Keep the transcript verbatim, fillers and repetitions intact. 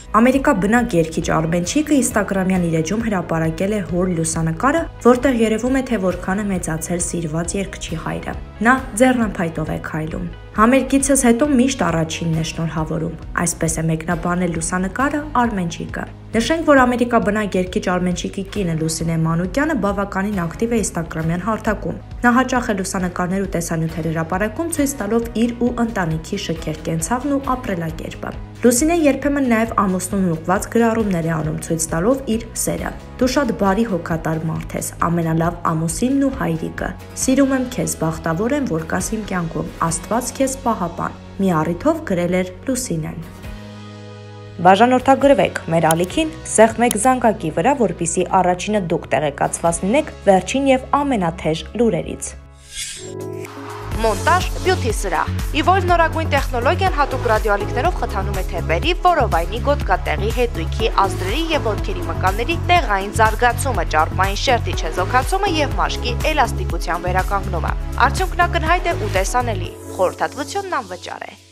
Ամերիկա բնակ երգիչ Արմենչիկը Instagram-յան իր էջում հրապարակել է հոր լուսանկարը, որտեղ երևում է, թե որքան է մեծացել սիրված երգչի հայրը։ Նա ձեռնափայտով է քայլում։ Համերգիցս հետո միշտ առաջինն է շնորհավորում, այսպես է մեկնաբանել լուսանկարը Արմենչիկը։ Նշենք, որ Ամերիկա բնակ երգիչ Արմենչիկի կինը Լուսինե Մանուկյանը բավականին ակտիվ է Instagram-յան հարթակում։ Նա հաճախ է լուսանկարներ ու տեսանյութեր հրապարակում, ցույց տալով իր ու ընտանիքի շքեղ կենցաղն ու ապրելակերպը։ Լուսինեն երբեմն նաև ամուսնուն ուղղված գրառումներ է անում, ցույց տալով իր սերը։ Դու շատ բարի հոգատար մարդ ես, ամենալավ ամուսինն ու հայրիկը։ Սիրում եմ քեզ, բախտավոր եմ, որ կաս իմ կյանքում, Աստված քեզ պահապան։ Մի առիթով գրել էր Լուսինեն։ Բաժանորդագրվեք մեր ալիքին սեղմեք զանգակի վրա, որպեսզի առաջինը դուք տեղեկացված լինեք վերջին եւ ամենաթեժ լուրերից։ Մոնտաժ բյութի սրահ։ Evolve նորագույն տեխնոլոգիան հատուկ ռադիոալիքներով խթանում է թեփերի, որովայնի, գոտկատեղի, հետույքի, ազդրերի եւ ոտքերի մկանների տեղային զարգացումը, ճարպային շերտի չեզոքացումը եւ մաշկի էլաստիկության վերականգնումը։ Արդյունքն ակնհայտ է ու տեսանելի։ Խորհրդատվությունն անվճար է։